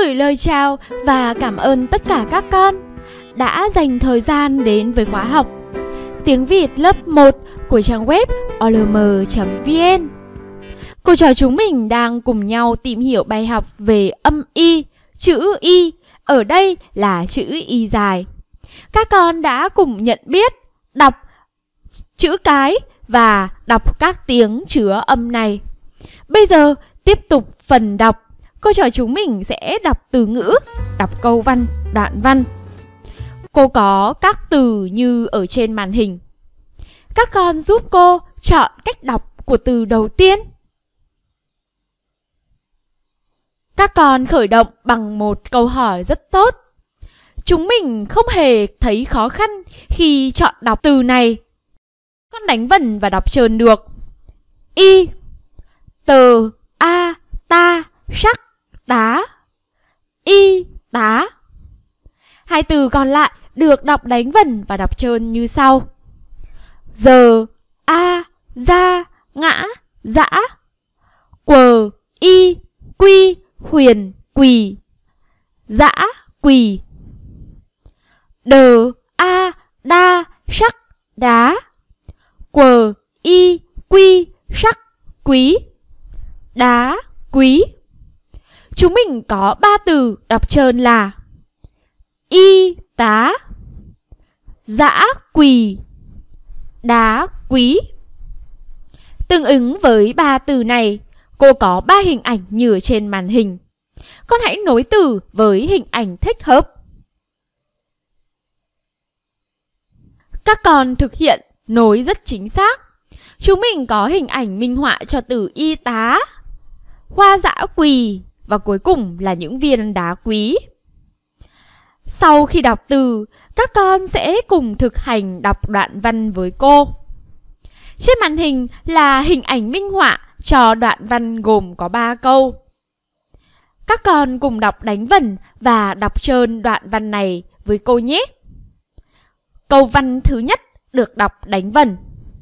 gửi lời chào và cảm ơn tất cả các con đã dành thời gian đến với khóa học tiếng Việt lớp 1 của trang web olm.vn. Cô trò chúng mình đang cùng nhau tìm hiểu bài học về âm y, chữ y, ở đây là chữ y dài. Các con đã cùng nhận biết, đọc chữ cái và đọc các tiếng chứa âm này. Bây giờ tiếp tục phần đọc, cô trò chúng mình sẽ đọc từ ngữ, đọc câu văn, đoạn văn. Cô có các từ như ở trên màn hình. Các con giúp cô chọn cách đọc của từ đầu tiên. Các con khởi động bằng một câu hỏi rất tốt. Chúng mình không hề thấy khó khăn khi chọn đọc từ này. Con đánh vần và đọc trơn được. Y, tờ, a, ta, sắc, đá. Y, tá. Hai từ còn lại được đọc đánh vần và đọc trơn như sau. Giờ, a, ra, ngã, dã. Quờ, y, quy, huyền, quỳ. Dã, quỳ. Đờ, a, đa, sắc, đá. Quờ, y, quy, sắc, quý. Đá, quý. Chúng mình có 3 từ đọc trơn là y, tá, dã, quỳ, đá, quý. Tương ứng với 3 từ này, cô có 3 hình ảnh như ở trên màn hình. Con hãy nối từ với hình ảnh thích hợp. Các con thực hiện nối rất chính xác. Chúng mình có hình ảnh minh họa cho từ y tá, hoa dã quỳ và cuối cùng là những viên đá quý. Sau khi đọc từ, các con sẽ cùng thực hành đọc đoạn văn với cô. Trên màn hình là hình ảnh minh họa cho đoạn văn gồm có 3 câu. Các con cùng đọc đánh vần và đọc trơn đoạn văn này với cô nhé. Câu văn thứ nhất được đọc đánh vần.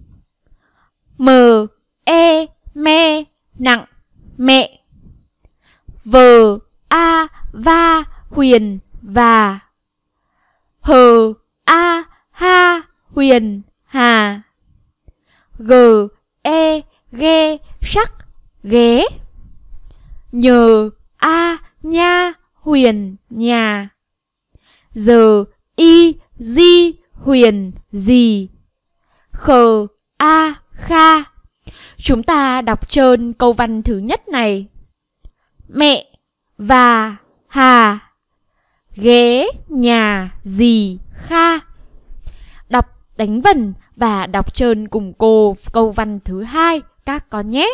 Mờ, e, me, nặng, mẹ. Vờ, a, va, huyền, và. Hờ, a, ha, huyền, hà. Gờ, e, ghe, sắc, ghé. Nhờ, a, nha, huyền, nhà. Giờ, y, di, huyền, gì. Khờ, a, kha. Chúng ta đọc trơn câu văn thứ nhất này. Mẹ, và, hà. Ghé, nhà, gì, kha. Đọc đánh vần và đọc trơn cùng cô câu văn thứ hai các con nhé.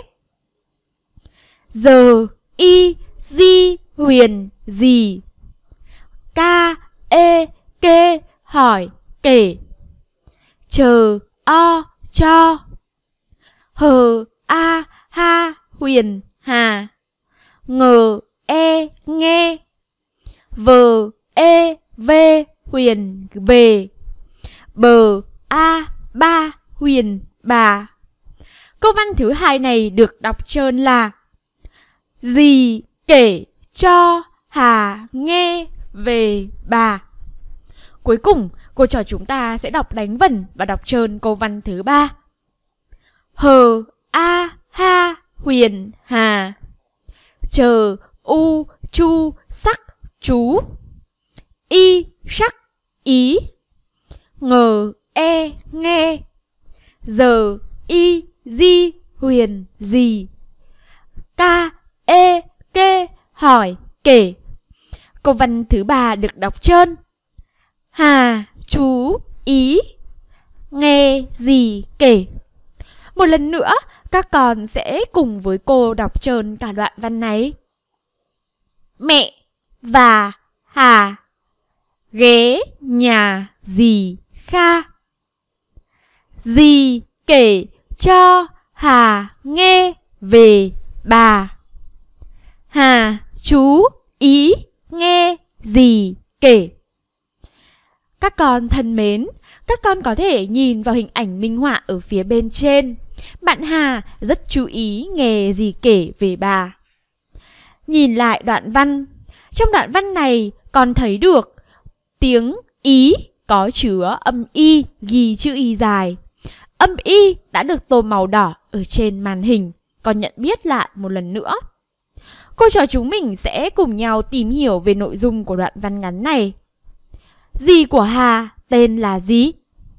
Giờ, y, di, huyền, gì. Ca, ê, kê, hỏi, kể. Chờ, o, cho. Hờ, a, ha, huyền, hà. Ngờ, e, nghe. Vờ, e, vê, huyền, về. Bờ, a, ba, huyền, bà. Câu văn thứ hai này được đọc trơn là dì, kể, cho, hà, nghe, về, bà. Cuối cùng, cô trò chúng ta sẽ đọc đánh vần và đọc trơn câu văn thứ 3. Hờ, a, ha, huyền, hà. Chờ, u, chu, sắc, chú. Y, sắc, ý. Ngờ, e, nghe. Giờ, y, di, huyền, gì. Ca, ê, kê, hỏi, kể. Câu văn thứ 3 được đọc trơn. Hà, chú, ý. Nghe, gì, kể. Một lần nữa, các con sẽ cùng với cô đọc trơn cả đoạn văn này. Mẹ, và, hà. Ghé, nhà, gì, kha. Dì, kể, cho, hà, nghe, về, bà. Hà, chú, ý, nghe, gì, kể. Các con thân mến, các con có thể nhìn vào hình ảnh minh họa ở phía bên trên. Bạn Hà rất chú ý nghe gì kể về bà. Nhìn lại đoạn văn, Trong đoạn văn này con thấy được tiếng Ý có chứa âm Y ghi chữ Y dài. Âm Y đã được tô màu đỏ ở trên màn hình. Con nhận biết lại một lần nữa. Cô trò chúng mình sẽ cùng nhau tìm hiểu về nội dung của đoạn văn ngắn này. Dì của Hà tên là gì?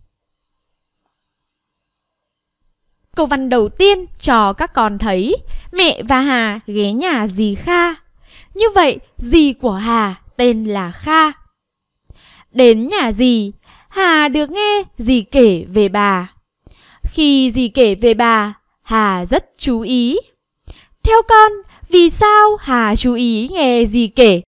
Câu văn đầu tiên cho các con thấy mẹ và Hà ghé nhà dì Kha. Như vậy, dì của Hà tên là Kha. Đến nhà dì, Hà được nghe dì kể về bà. Khi dì kể về bà, Hà rất chú ý. Theo con, vì sao Hà chú ý nghe dì kể?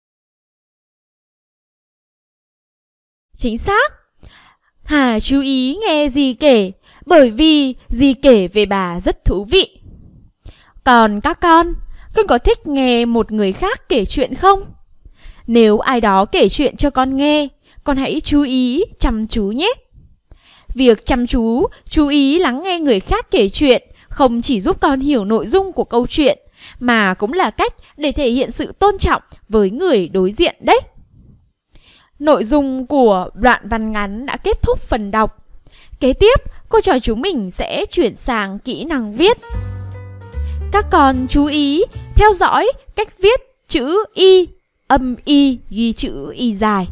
Chính xác, Hà chú ý nghe dì kể bởi vì dì kể về bà rất thú vị. Còn các con có thích nghe một người khác kể chuyện không? Nếu ai đó kể chuyện cho con nghe, con hãy chú ý, chăm chú nhé. Việc chăm chú, chú ý lắng nghe người khác kể chuyện không chỉ giúp con hiểu nội dung của câu chuyện, mà cũng là cách để thể hiện sự tôn trọng với người đối diện đấy. Nội dung của đoạn văn ngắn đã kết thúc phần đọc. Kế tiếp, cô trò chúng mình sẽ chuyển sang kỹ năng viết. Các con chú ý theo dõi cách viết chữ Y, âm Y ghi chữ Y dài.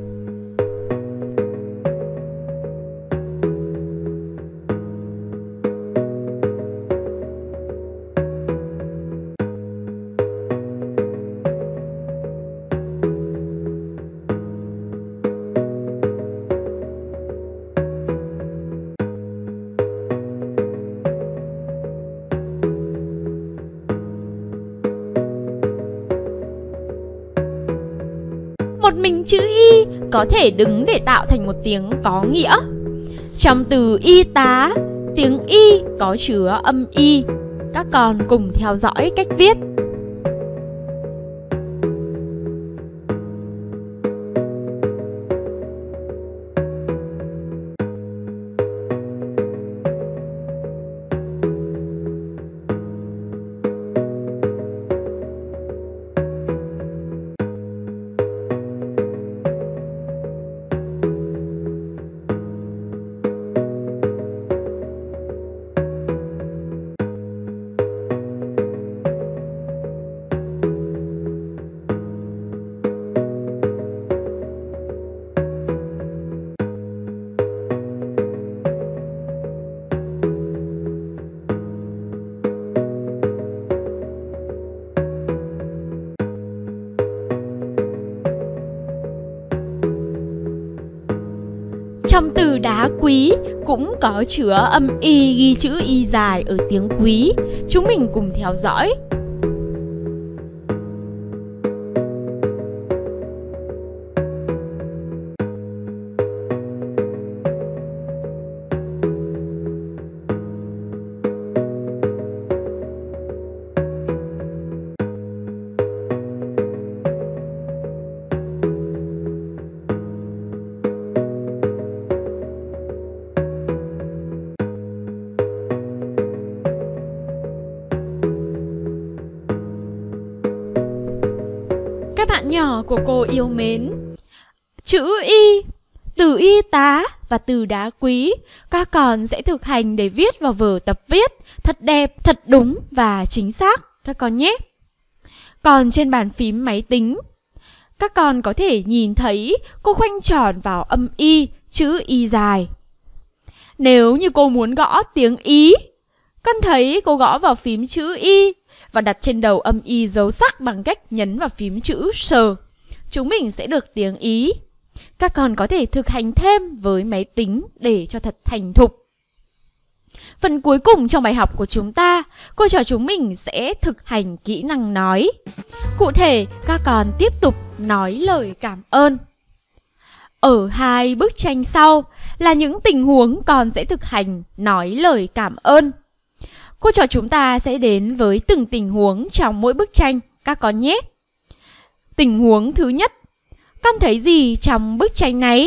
Một mình chữ Y có thể đứng để tạo thành một tiếng có nghĩa. Trong từ y tá, tiếng Y có chứa âm Y. Các con cùng theo dõi cách viết. Trong từ đá quý cũng có chứa âm Y ghi chữ Y dài ở tiếng quý. Chúng mình cùng theo dõi. Các bạn nhỏ của cô yêu mến, chữ Y, từ y tá và từ đá quý các con sẽ thực hành để viết vào vở tập viết thật đẹp, thật đúng và chính xác các con nhé. Còn trên bàn phím máy tính, các con có thể nhìn thấy cô khoanh tròn vào âm Y, chữ Y dài. Nếu như cô muốn gõ tiếng Ý, con thấy cô gõ vào phím chữ Y và đặt trên đầu âm Y dấu sắc bằng cách nhấn vào phím chữ sờ. Chúng mình sẽ được tiếng Ý. Các con có thể thực hành thêm với máy tính để cho thật thành thục. Phần cuối cùng trong bài học của chúng ta, cô trò chúng mình sẽ thực hành kỹ năng nói. Cụ thể, các con tiếp tục nói lời cảm ơn. Ở hai bức tranh sau là những tình huống con sẽ thực hành nói lời cảm ơn. Cô trò chúng ta sẽ đến với từng tình huống trong mỗi bức tranh các con nhé. Tình huống thứ nhất, con thấy gì trong bức tranh này?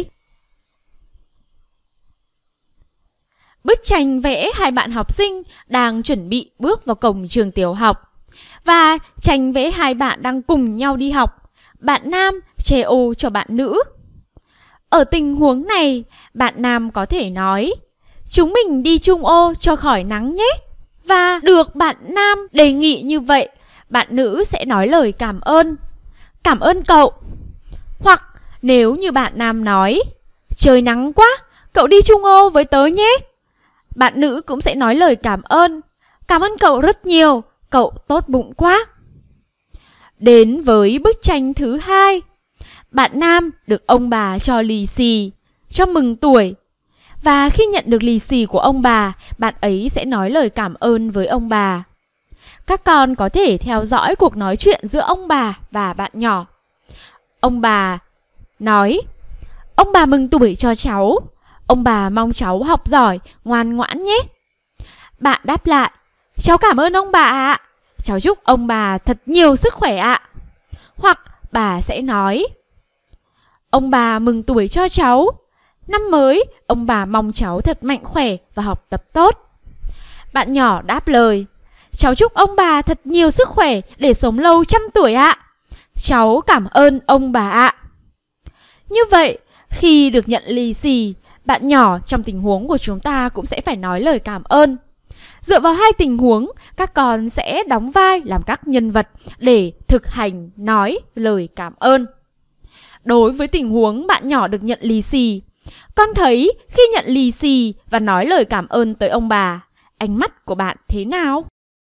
Bức tranh vẽ hai bạn học sinh đang chuẩn bị bước vào cổng trường tiểu học. Và tranh vẽ hai bạn đang cùng nhau đi học. bạn nam che ô cho bạn nữ. Ở tình huống này, bạn nam có thể nói: chúng mình đi chung ô cho khỏi nắng nhé. Và được bạn nam đề nghị như vậy, bạn nữ sẽ nói lời cảm ơn cậu. Hoặc nếu như bạn nam nói: trời nắng quá, cậu đi chung ô với tớ nhé, bạn nữ cũng sẽ nói lời cảm ơn cậu rất nhiều, cậu tốt bụng quá. Đến với bức tranh thứ hai, bạn nam được ông bà cho lì xì, cho mừng tuổi. Và khi nhận được lì xì của ông bà, bạn ấy sẽ nói lời cảm ơn với ông bà. Các con có thể theo dõi cuộc nói chuyện giữa ông bà và bạn nhỏ. Ông bà nói: ông bà mừng tuổi cho cháu, ông bà mong cháu học giỏi, ngoan ngoãn nhé. Bạn đáp lại: cháu cảm ơn ông bà ạ, cháu chúc ông bà thật nhiều sức khỏe ạ. Hoặc bà sẽ nói: ông bà mừng tuổi cho cháu, năm mới ông bà mong cháu thật mạnh khỏe và học tập tốt. Bạn nhỏ đáp lời: cháu chúc ông bà thật nhiều sức khỏe để sống lâu 100 tuổi ạ. Cháu cảm ơn ông bà ạ. Như vậy, khi được nhận lì xì, bạn nhỏ trong tình huống của chúng ta cũng sẽ phải nói lời cảm ơn. Dựa vào hai tình huống, các con sẽ đóng vai làm các nhân vật để thực hành nói lời cảm ơn. Đối với tình huống bạn nhỏ được nhận lì xì, con thấy khi nhận lì xì và nói lời cảm ơn tới ông bà, ánh mắt của bạn thế nào?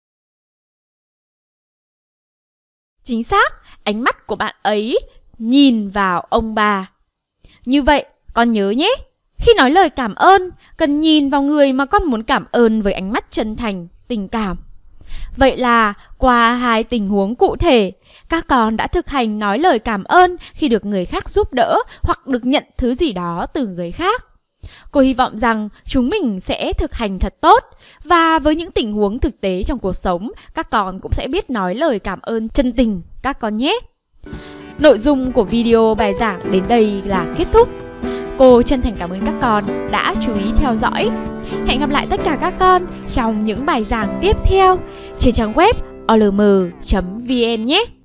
Chính xác, ánh mắt của bạn ấy nhìn vào ông bà. Như vậy, con nhớ nhé, khi nói lời cảm ơn, cần nhìn vào người mà con muốn cảm ơn với ánh mắt chân thành, tình cảm. Vậy là qua hai tình huống cụ thể, các con đã thực hành nói lời cảm ơn khi được người khác giúp đỡ hoặc được nhận thứ gì đó từ người khác. Cô hy vọng rằng chúng mình sẽ thực hành thật tốt, và với những tình huống thực tế trong cuộc sống, các con cũng sẽ biết nói lời cảm ơn chân tình các con nhé. Nội dung của video bài giảng đến đây là kết thúc. Cô chân thành cảm ơn các con đã chú ý theo dõi. Hẹn gặp lại tất cả các con trong những bài giảng tiếp theo trên trang web olm.vn nhé.